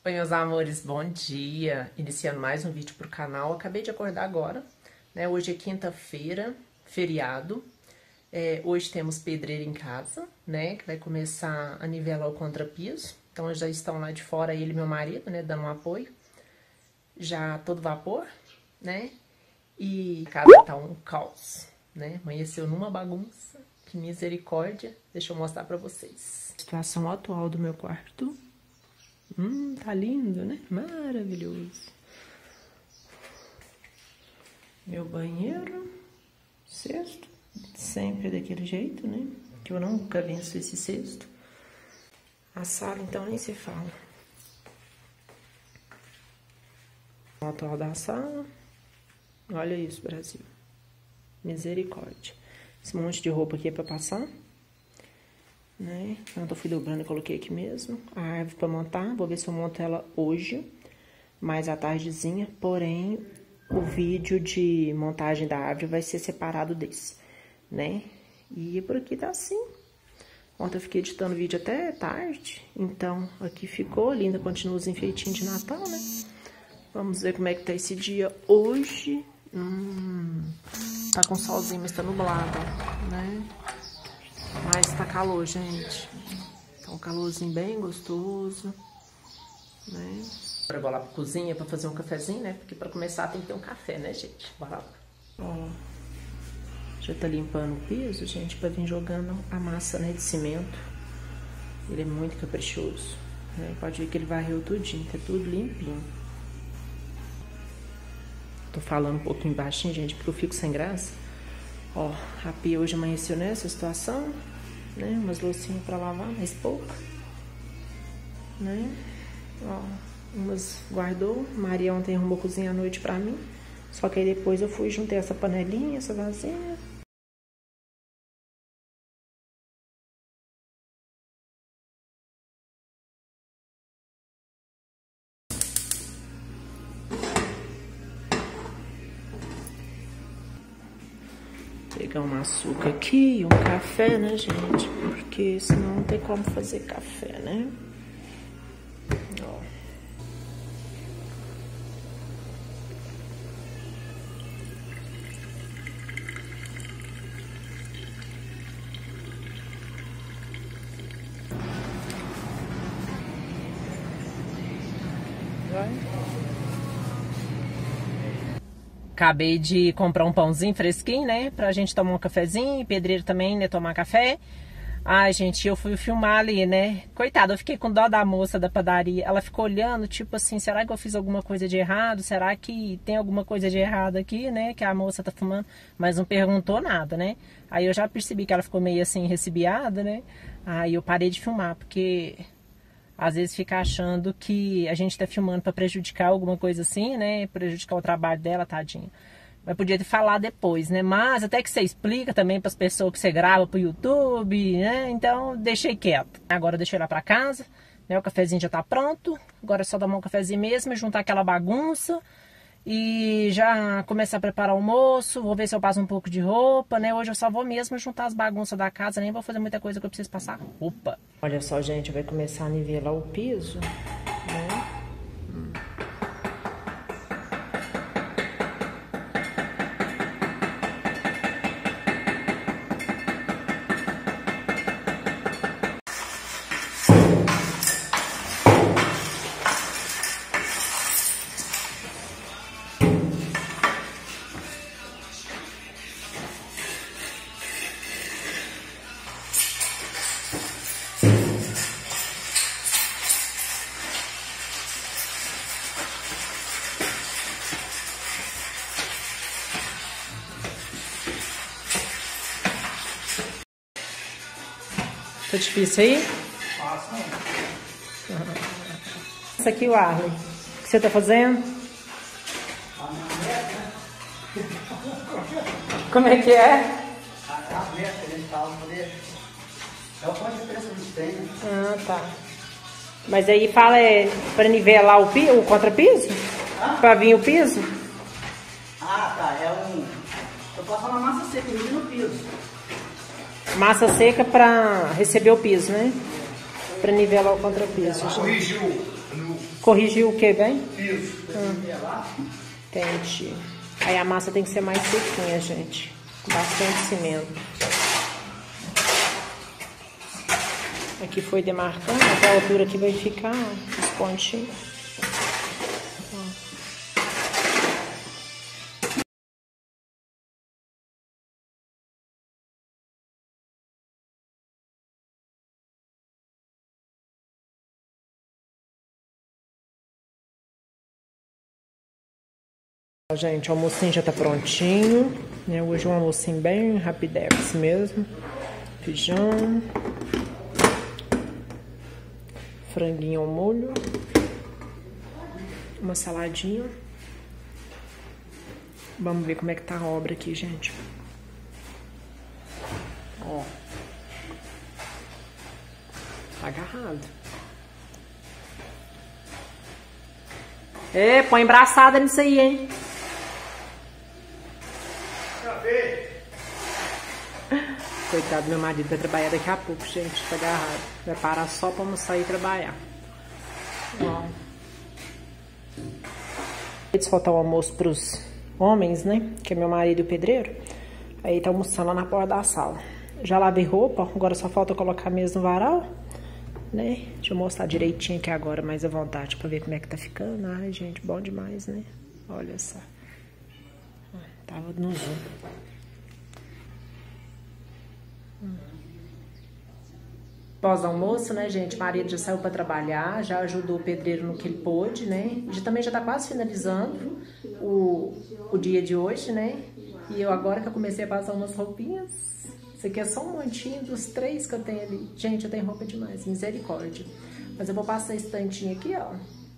Oi, meus amores, bom dia! Iniciando mais um vídeo pro canal. Acabei de acordar agora, né? Hoje é quinta-feira, feriado. Hoje temos pedreiro em casa, né? Que vai começar a nivelar o contrapiso. Então, já estão lá de fora ele e meu marido, né? Dando um apoio. Já todo vapor, né? E a casa tá um caos, né? Amanheceu numa bagunça. Que misericórdia. Deixa eu mostrar pra vocês. Situação atual do meu quarto. Tá lindo, né? Maravilhoso. Meu banheiro, cesto, sempre daquele jeito, né? Que eu nunca venço esse cesto. A sala, então, nem se fala. O atual da sala. Olha isso, Brasil. Misericórdia. Esse monte de roupa aqui é pra passar. Né? Então, eu fui dobrando e coloquei aqui mesmo. A árvore pra montar, vou ver se eu monto ela hoje, mais à tardezinha. Porém, o vídeo de montagem da árvore vai ser separado desse, né? E por aqui tá assim. Ontem eu fiquei editando vídeo até tarde, então aqui ficou linda, continua os enfeitinhos de Natal, né? Vamos ver como é que tá esse dia hoje. Tá com solzinho, mas tá nublado, né? Mas tá calor, gente. Tá um calorzinho bem gostoso, né? Agora eu vou lá pra cozinha pra fazer um cafezinho, né? Porque pra começar tem que ter um café, né, gente? Bora lá. Ó, já tá limpando o piso, gente, pra vir jogando a massa, né, de cimento. Ele é muito caprichoso, né? Pode ver que ele varreu tudinho, tá tudo limpinho. Tô falando um pouquinho baixinho, gente, porque eu fico sem graça. Ó, a pia hoje amanheceu nessa situação, né? Umas loucinhas pra lavar, mas pouca, né? Ó, umas guardou. Maria ontem arrumou cozinha à noite pra mim. Só que aí depois eu fui e juntei essa panelinha, essa vasilha. Pegar um açúcar aqui e um café, né, gente? Porque senão não tem como fazer café, né? Ó. Acabei de comprar um pãozinho fresquinho, né? Pra gente tomar um cafezinho. Pedreiro também, né? Tomar café. Ai, gente, eu fui filmar ali, né? Coitada, eu fiquei com dó da moça da padaria. Ela ficou olhando, tipo assim, será que eu fiz alguma coisa de errado? Será que tem alguma coisa de errado aqui, né? Que a moça tá filmando, mas não perguntou nada, né? Aí eu já percebi que ela ficou meio assim, recebiada, né? Aí eu parei de filmar, porque às vezes fica achando que a gente tá filmando pra prejudicar alguma coisa assim, né? Prejudicar o trabalho dela, tadinha. Mas podia ter falado depois, né? Mas até que você explica também para as pessoas que você grava pro YouTube, né? Então, deixei quieto. Agora eu deixei lá para casa, né? O cafezinho já tá pronto. Agora é só tomar um cafezinho mesmo, juntar aquela bagunça e já começar a preparar o almoço. Vou ver se eu passo um pouco de roupa, né? Hoje eu só vou mesmo juntar as bagunças da casa, nem vou fazer muita coisa que eu preciso passar roupa. Olha só, gente, vai começar a nivelar o piso, né? Tá difícil aí? Isso aqui, o Arley. O que você tá fazendo? Como é que é? A meta que a gente fala, poder. É o quanto de preço a gente tem, né? Ah, tá. Mas aí fala pra nivelar o contrapiso? Pra vir o piso? Ah, tá. Eu posso falar massa seca, no piso. Massa seca pra receber o piso, né? Pra nivelar o contrapiso. Corrigiu Corrigiu o que, bem? Isso. Entendi. Aí a massa tem que ser mais sequinha, gente. Com bastante cimento. Aqui foi demarcando, até a altura aqui vai ficar os pontinhos. Gente, o almocinho já tá prontinho, né? Hoje é um almocinho bem rapidex mesmo. Feijão, franguinho ao molho, uma saladinha. Vamos ver como é que tá a obra aqui, gente. Ó, tá agarrado. Põe braçada nisso aí, hein? Coitado do meu marido, vai trabalhar daqui a pouco, gente, tá agarrado. Vai parar só pra almoçar e trabalhar. Ó. Eles faltar o almoço pros homens, né? Que é meu marido e o pedreiro. Aí tá almoçando lá na porta da sala. Já lavei roupa, agora só falta colocar a mesa no varal, né? Deixa eu mostrar direitinho aqui agora, mais à vontade, pra ver como é que tá ficando. Ai, gente, bom demais, né? Olha só. Tava no zoom. Pós-almoço, né, gente? O marido já saiu para trabalhar, já ajudou o pedreiro no que ele pôde, né? Também já tá quase finalizando o dia de hoje, né? E eu agora que eu comecei a passar umas roupinhas, isso aqui é só um montinho dos 3 que eu tenho ali. Gente, eu tenho roupa demais, misericórdia. Mas eu vou passar esse tantinho aqui, ó.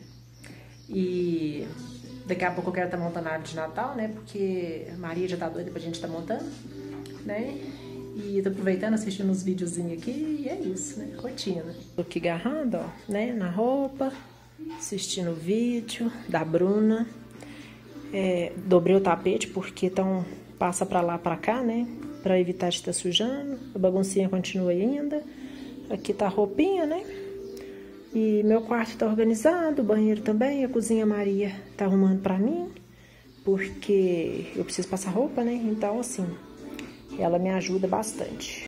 E daqui a pouco eu quero estar montando a árvore de Natal, né? Porque a Maria já tá doida pra gente estar montando, né? E tô aproveitando, assistindo uns videozinhos aqui e é isso, né? Rotina. Tô aqui agarrando, ó, né? Na roupa, assistindo o vídeo da Bruna. Dobrei o tapete porque então passa pra lá, pra cá, né? Pra evitar de estar sujando. A baguncinha continua ainda. Aqui tá a roupinha, né? E meu quarto tá organizado, o banheiro também. A cozinha Maria tá arrumando pra mim. Porque eu preciso passar roupa, né? Então, assim, ela me ajuda bastante.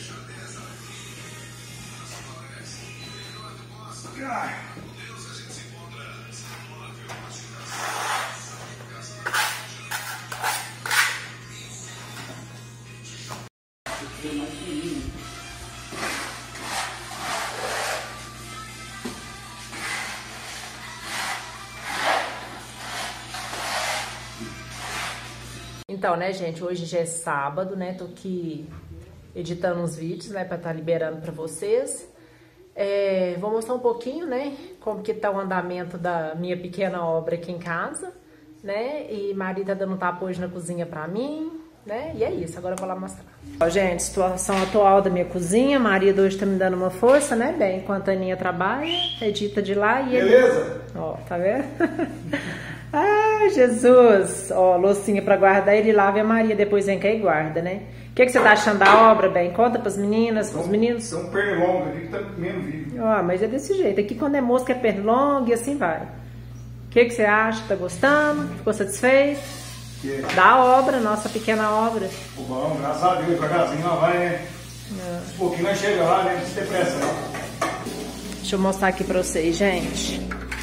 Então, né, gente, hoje já é sábado, né, tô aqui editando uns vídeos, né, pra estar liberando pra vocês. Vou mostrar um pouquinho, né, como que tá o andamento da minha pequena obra aqui em casa, né, e Maria tá dando um tapa hoje na cozinha pra mim, né, e é isso, agora eu vou lá mostrar. Ó, gente, situação atual da minha cozinha, Maria hoje tá me dando uma força, né, bem, enquanto a Aninha trabalha, edita de lá e ele... Beleza? Ó, tá vendo? Ai, Jesus! Ó, loucinha pra guardar, ele lava e a Maria depois vem cá e guarda, né? O que você tá achando da obra, bem? Conta pras meninas, pros meninos. Tem um pernilongo aqui que tá comendo vivo. Ó, mas é desse jeito. Aqui quando é mosca é pernilongo e assim vai. O que você acha? Tá gostando? Ficou satisfeito? Da obra, nossa pequena obra. Bom, graças a Deus, devagarzinho ela vai, né? Um pouquinho nós chega lá, né? Não se depressa, não. Deixa eu mostrar aqui pra vocês, gente.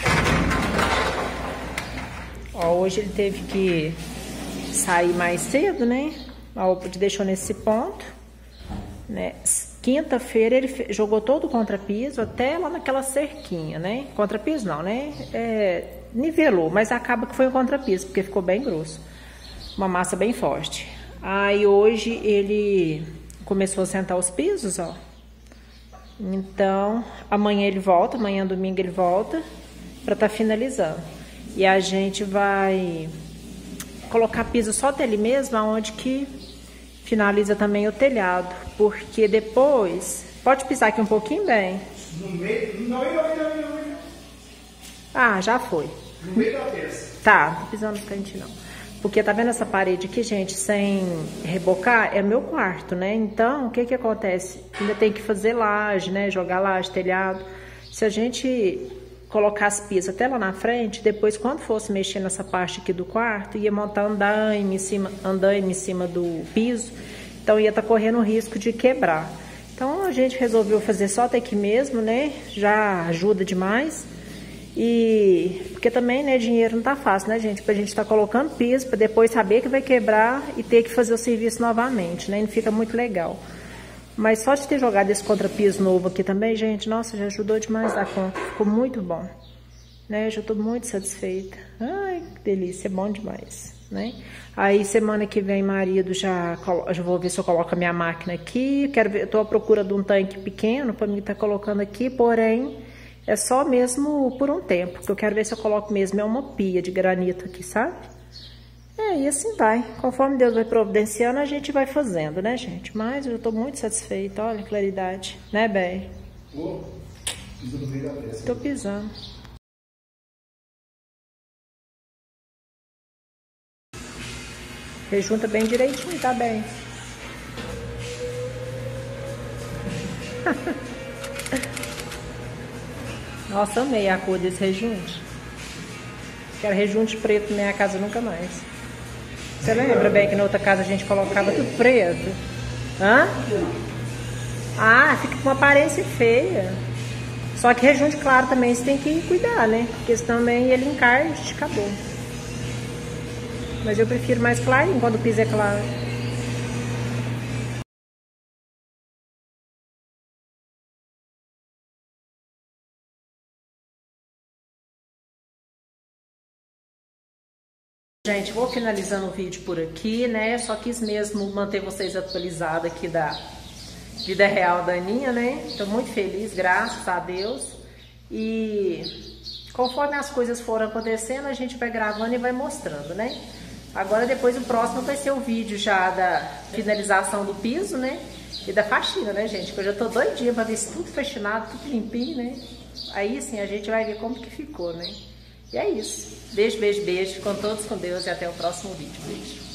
Ó, hoje ele teve que sair mais cedo, né? A OPA deixou nesse ponto, né? Quinta-feira ele jogou todo o contrapiso até lá naquela cerquinha, né? Contrapiso não, né? Nivelou, mas acaba que foi um contrapiso, porque ficou bem grosso. Uma massa bem forte. Aí hoje ele começou a sentar os pisos, ó. Então, amanhã ele volta, amanhã domingo ele volta pra tá finalizando. E a gente vai colocar piso só até ali mesmo, aonde que finaliza também o telhado. Porque depois... Pode pisar aqui um pouquinho, bem? No meio... Não. Ah, já foi. No meio da peça. Tá, não tô pisando no cantinho não. Porque tá vendo essa parede aqui, gente, sem rebocar? É meu quarto, né? Então, o que que acontece? Ainda tem que fazer laje, né? Jogar laje, telhado. Se a gente colocar as pias até lá na frente, depois quando fosse mexer nessa parte aqui do quarto, ia montar andaime em cima do piso, então ia estar correndo o risco de quebrar. Então a gente resolveu fazer só até aqui mesmo, né? Já ajuda demais. E porque também, né, dinheiro não tá fácil, né, gente? Pra gente estar colocando piso, pra depois saber que vai quebrar e ter que fazer o serviço novamente, né? Não fica muito legal. Mas só de ter jogado esse contrapiso novo aqui também, gente, nossa, já ajudou demais da conta. Ficou muito bom, né? Já tô muito satisfeita. Ai, que delícia, é bom demais, né? Aí semana que vem, marido, já vou ver se eu coloco a minha máquina aqui. Quero ver, tô à procura de um tanque pequeno pra mim estar colocando aqui, porém é só mesmo por um tempo, que eu quero ver se eu coloco mesmo é uma pia de granito aqui, sabe? E assim vai. Conforme Deus vai providenciando, a gente vai fazendo, né, gente? Mas eu tô muito satisfeita, olha a claridade, né, bem? Tô pisando. Rejunta bem direitinho, tá bem? Nossa, amei a cor desse rejunte. Quero rejunte preto na minha casa nunca mais. Você lembra bem que na outra casa a gente colocava tudo preto? Hã? Ah, fica com uma aparência feia. Só que rejunte claro também você tem que cuidar, né? Porque senão também ele encarte, acabou. Mas eu prefiro mais clarinho quando o piso é claro. Gente, vou finalizando o vídeo por aqui, né? Só quis mesmo manter vocês atualizados aqui da vida real da Aninha, né? Tô muito feliz, graças a Deus. E conforme as coisas forem acontecendo, a gente vai gravando e vai mostrando, né? Agora depois o próximo vai ser o vídeo já da finalização do piso, né? E da faxina, né, gente? Porque eu já tô doidinha pra ver se tudo faxinado, tudo limpinho, né? Aí sim a gente vai ver como que ficou, né? E é isso. Beijo, beijo, beijo. Com todos com Deus e até o próximo vídeo. Beijo.